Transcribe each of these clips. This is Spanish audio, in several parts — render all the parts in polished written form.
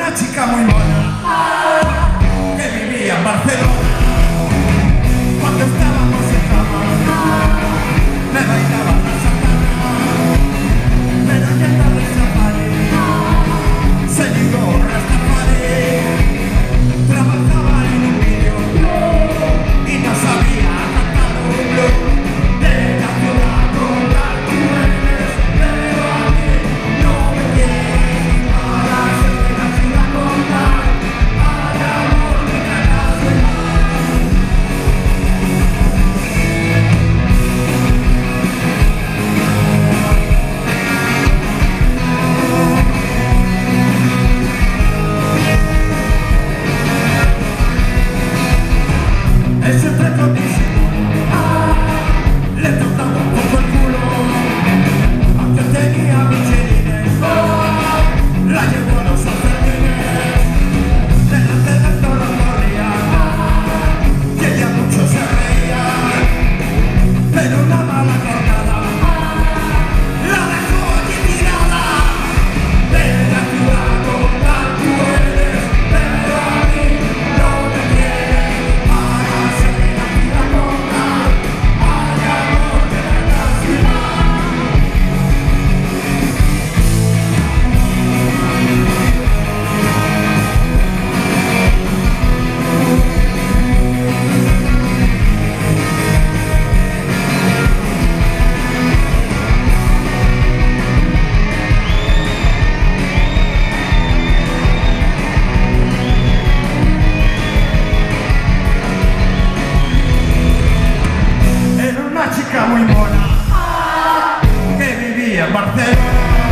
una chica muy mona que vivía en Barcelona. Cuando estábamos en cama me bailaba la sardana, pero ya tarde se llegó Rastafari. Trabajaba en un vídeo y no sabía cantar un blues de la ciudad con la que eres, pero a mí no me quieres para ser de la ciudad con la al amor me tratas de mal. Ese preconísimo le tocaba un poco el culo, aunque tenía michelines, la llevó a los Sanfermines, delante del toro corría, y ella mucho se reía, pero una mala cortada la dejó allí tirada. De la ciudad con la tú eres, pero a mí no me quieres para ser de la ciudad con la al amor de la ciudad. Era una chica muy mona que vivía en Barcelona.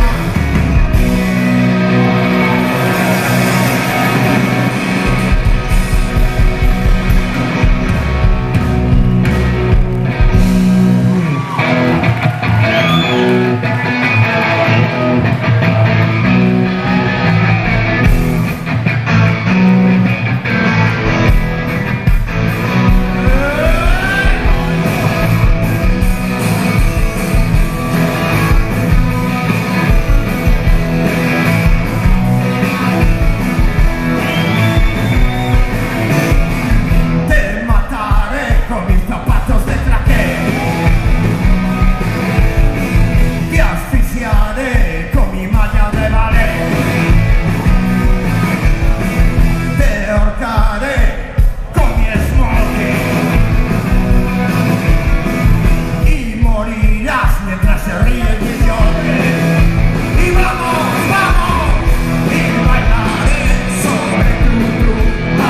Te mataré con mis zapatos de traje, te asfixiaré con mi malla de ballet, te ahorcaré con mi smoking y morirás mientras se ríe mi jockey. Y vamos, vamos, y bailaré sobre tu tumba,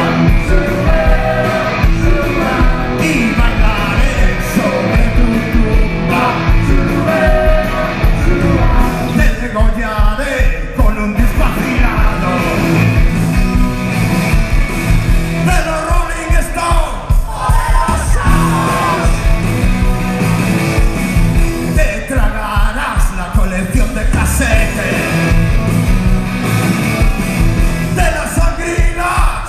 y bailaré sobre tu tumba, te degollaré con un disco afilado de los Rolling Stones, te tragarás la colección de casetes de las sangrinas.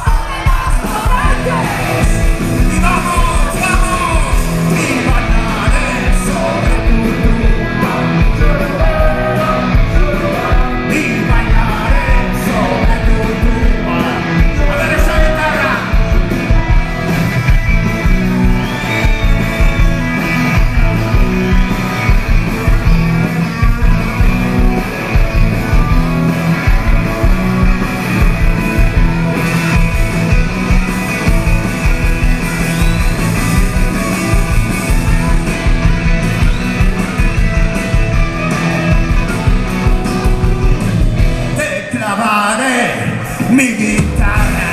Y vamos, vamos, y bailaré sobre tu tumba, y bailaré sobre tu tumba. A ver esa guitarra. Te clavaré mi guitarra